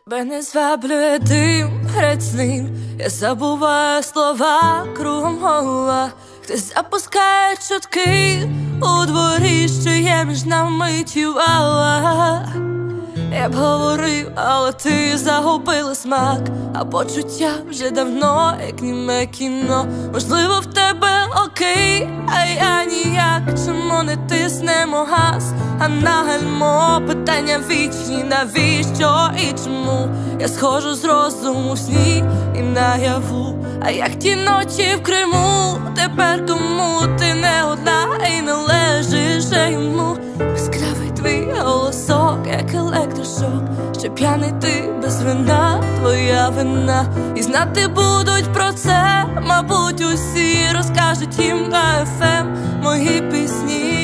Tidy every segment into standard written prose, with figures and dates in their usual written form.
Мене зваблює дим грецьким, я забуваю слова, кругом голова. Хтось запускає чутки у дворі, що є між нами тівала. Я б говорив, але ти загубила смак, а почуття вже давно, як німе кіно. Можливо, в тебе окей, а я ніяк. Чому не тиснемо газ, а на гальмо? Питання вічні, навіщо і чому? Я схожу з розуму в сні і наяву. А як ті ночі в Криму, тепер кому ти не одна і не лежиш йому. Безклявий твій голосок, як електрошок, що п'яний ти без вина, твоя вина. І знати будуть про це, мабуть, усі. Розкажуть їм на FM мої пісні.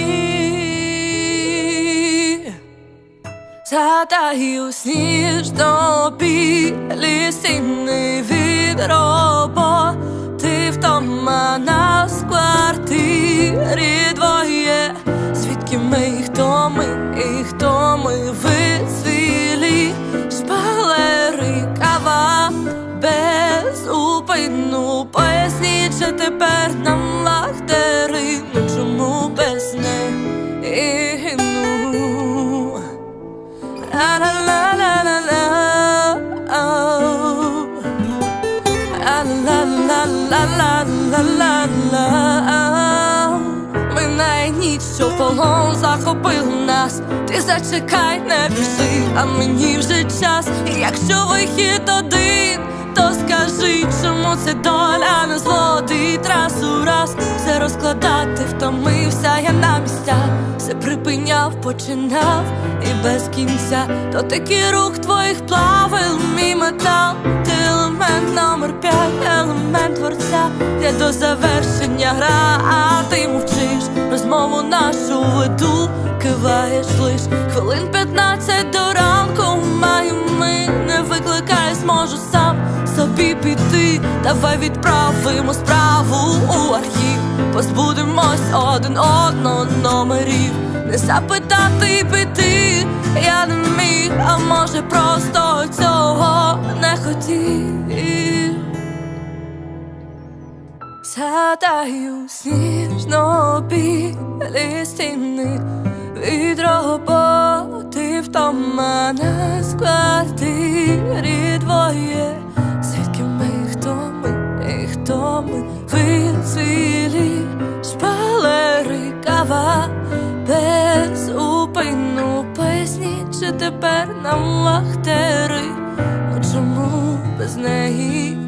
Згадаю сніжно-білі стіни від роботи, втома нас в квартирі двоє. Звідки ми і хто ми вицвілі шпалери, кава безупинну. Поясніть, що тепер нам вахтери, ну чому без неї? Минає ніч, що полон захопив нас. Ти зачекай, не біжи, а мені вже час. І якщо вихід один, то скажи, чому це доля не зводить раз у раз. Все розкладати втомився я на місцях. Все припиняв, починав і без кінця. Дотики рук твоїх плавив мій метал. Ти елемент номер 5, елемент творця. Я до завершення гра, а ти мовчиш. Розмову нашу веду, киваєш лиш. Хвилин 15 до ранку маємо ми. Не викликай, зможу сам собі піти. Давай відправимо справу у архів. Позбудемось один одного номерів. Не запитати і піти я не міг, а може просто цього не хотів. Згадаю сніжно-білі стіни від роботи, втома нас в квартирі двоє. Звідки ми, хто ми вицвілі шпалери, кава безупинну. Поясніть, що тепер нам вахтери, ну чому без неї?